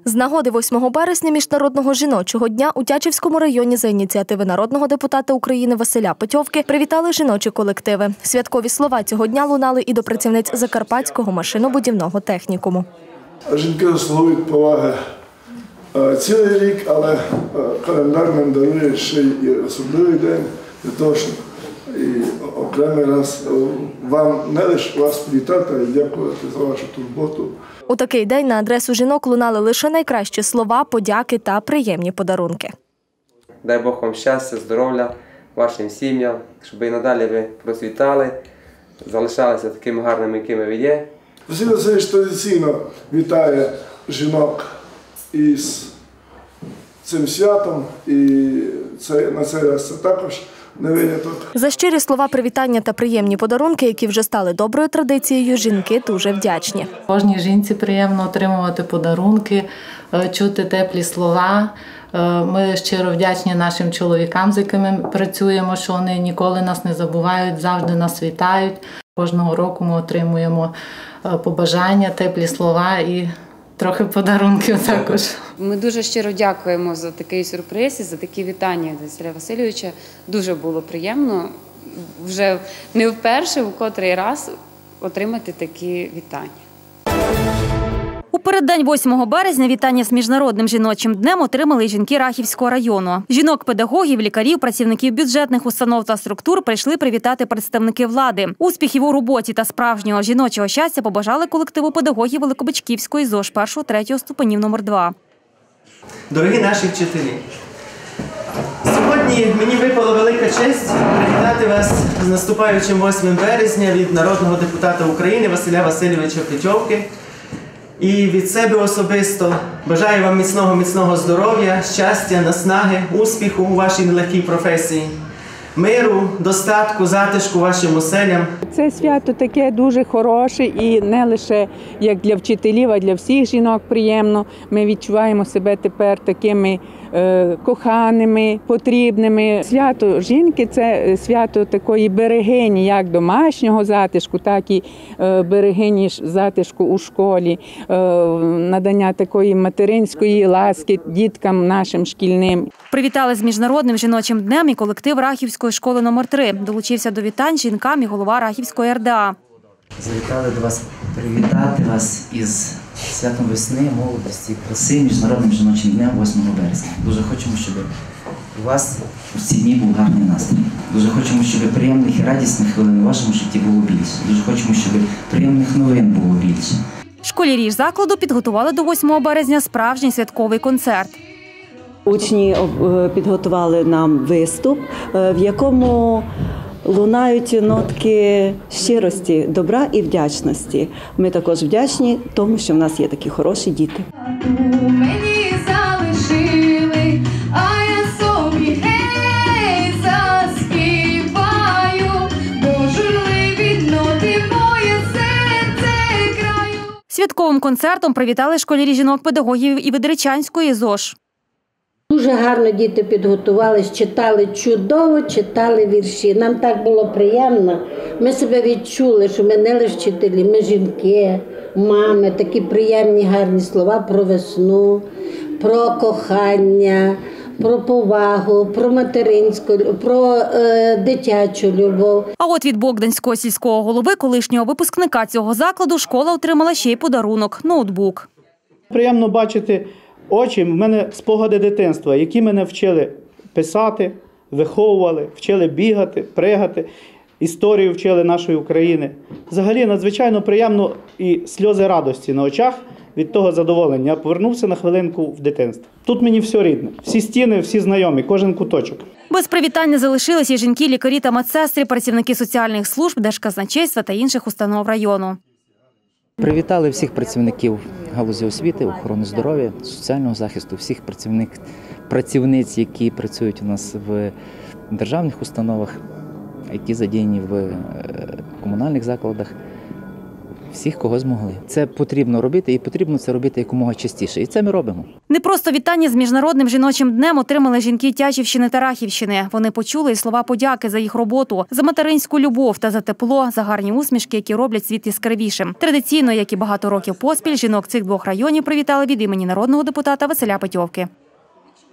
З нагоди 8 березня Міжнародного жіночого дня у Тячівському районі за ініціативи народного депутата України Василя Петьовки привітали жіночі колективи. Святкові слова цього дня лунали і до працівниць Закарпатського машинобудівного технікуму. Жінки заслуговують поваги цілий рік, але календар нам дарує ще й особливий день для того, щоб і окремий раз вам не лише вас привітати, а й дякувати за вашу турботу. У такий день на адресу жінок лунали лише найкращі слова, подяки та приємні подарунки. Дай Бог вам щастя, здоров'я, вашим сім'ям, щоб і надалі ви процвітали, залишалися такими гарними, якими ви є. Василь Васильович традиційно вітає жінок із цим святом, і на цей раз це також не виняток. За щирі слова привітання та приємні подарунки, які вже стали доброю традицією, жінки дуже вдячні. Кожній жінці приємно отримувати подарунки, чути теплі слова. Ми щиро вдячні нашим чоловікам, з якими ми працюємо, що вони ніколи нас не забувають, завжди нас вітають. Кожного року ми отримуємо побажання, теплі слова і трохи подарунків також. Ми дуже щиро дякуємо за такий сюрприз і за такі вітання від Василя Васильовича. Дуже було приємно вже не вперше, в котрий раз отримати такі вітання. У переддень 8 березня вітання з Міжнародним жіночим днем отримали й жінки Рахівського району. Жінок-педагогів, лікарів, працівників бюджетних установ та структур прийшли привітати представники влади. Успіхів у роботі та справжнього жіночого щастя побажали колективу педагогів Великобичківської ЗОЖ 1-3 ступенів номер 2. Дорогі наші вчителі, сьогодні мені випала велика честь привітати вас з наступаючим 8 березня від народного депутата України Василя Васильовича Петьовки. І від себе особисто бажаю вам міцного здоров'я, щастя, наснаги, успіху у вашій нелегкій професії, миру, достатку, затишку вашим оселям. Це свято таке дуже хороше і не лише як для вчителів, а для всіх жінок приємно. Ми відчуваємо себе тепер такими коханими, потрібними. Свято жінки – це свято такої берегині, як домашнього затишку, так і берегині затишку у школі, надання такої материнської ласки діткам нашим шкільним. Привітали з Міжнародним жіночим днем і колектив Рахівської школи номер 3. Долучився до вітань жінкам і голова Рахівської РДА. Завітали до вас привітати вас із святом весни, молодості, краси, Міжнародним жіночим днем 8 березня. Дуже хочемо, щоб у вас у ці дні був гарний настрій. Дуже хочемо, щоб приємних і радісних хвилин у вашому житті було більше. Дуже хочемо, щоб приємних новин було більше. Школярі ж закладу підготували до 8 березня справжній святковий концерт. Учні підготували нам виступ, в якому лунають нотки щирості, добра і вдячності. Ми також вдячні тому, що в нас є такі хороші діти. Мені залишили, а я собі гей заспіваю, бо журливі ноти моє серце краю. Святковим концертом привітали школярі жінок-педагогів і Ведричанської ЗОЖ. Дуже гарно діти підготувались, читали чудово, читали вірші. Нам так було приємно. Ми себе відчули, що ми не лише вчителі, ми жінки, мами, такі приємні, гарні слова про весну, про кохання, про повагу, про материнську, про дитячу любов. А от від Богданського сільського голови, колишнього випускника цього закладу, школа отримала ще й подарунок – ноутбук. Приємно бачити очі, в мене спогади дитинства, які мене вчили писати, виховували, вчили бігати, пригати, історію вчили нашої України. Взагалі надзвичайно приємно і сльози радості на очах від того задоволення. Я повернувся на хвилинку в дитинство. Тут мені все рідне, всі стіни, всі знайомі, кожен куточок. Без привітання залишилися жінки, лікарі та медсестри, працівники соціальних служб, Держказначейства та інших установ району. Привітали всіх працівників галузі освіти, охорони здоров'я, соціального захисту, всіх працівниць, які працюють у нас в державних установах, які задіяні в комунальних закладах, всіх, кого змогли. Це потрібно робити і потрібно це робити якомога частіше. І це ми робимо. Не просто вітання з Міжнародним жіночим днем отримали жінки Тячівщини та Рахівщини. Вони почули і слова подяки за їх роботу, за материнську любов та за тепло, за гарні усмішки, які роблять світ яскравішим. Традиційно, як і багато років поспіль, жінок цих двох районів привітали від імені народного депутата Василя Петьовки.